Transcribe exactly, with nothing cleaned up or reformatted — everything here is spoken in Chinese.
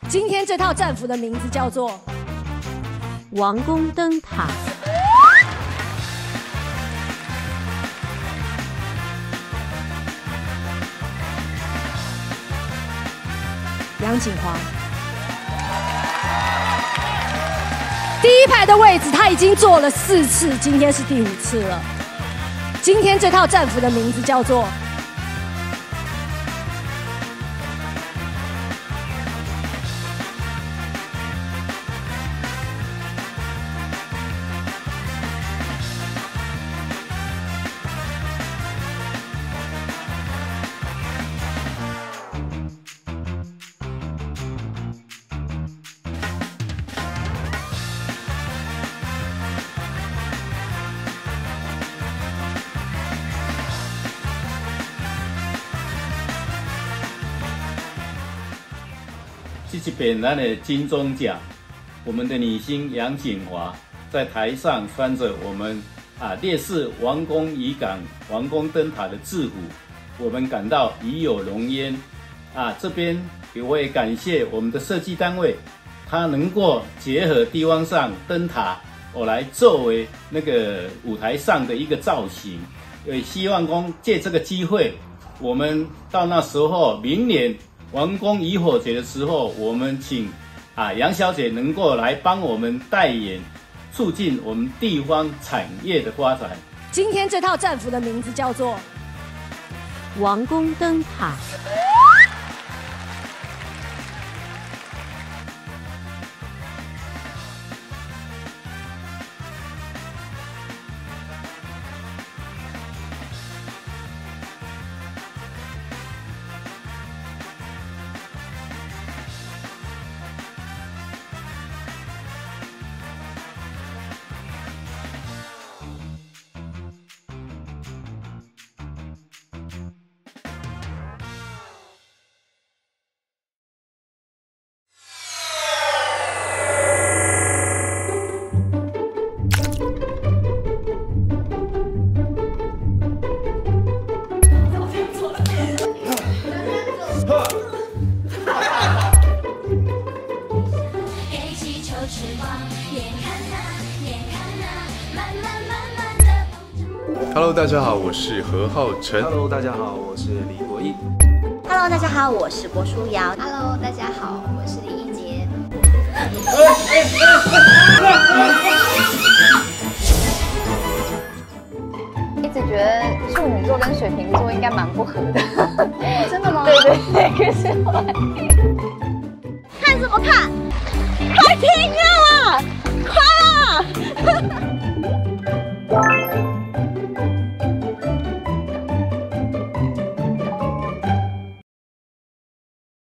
今天这套战服的名字叫做王宫灯塔。 杨锦华，第一排的位置他已经坐了四次，今天是第五次了。今天这套战服的名字叫做这一遍咱的金钟奖，我们的女星杨锦华在台上穿着我们啊烈士王宫渔港王宫灯塔的制服，我们感到与有荣焉啊。这边我也感谢我们的设计单位，它能够结合地方上灯塔，我来作为那个舞台上的一个造型。也希望公借这个机会，我们到那时候明年王宫渔火节的时候，我们请啊杨小姐能够来帮我们代言，促进我们地方产业的发展。 今天这套战服的名字叫做王宫灯塔。 Hello， 大家好，我是何浩晨。 Hello， 大家好，我是李国毅。 Hello， 大家好，我是郭书瑶。 Hello， 大家好，我是李一洁。 一直觉得处女座跟水瓶座应该蛮不合的。 真的吗？ 对对对，可是后来看什么看？快听啊！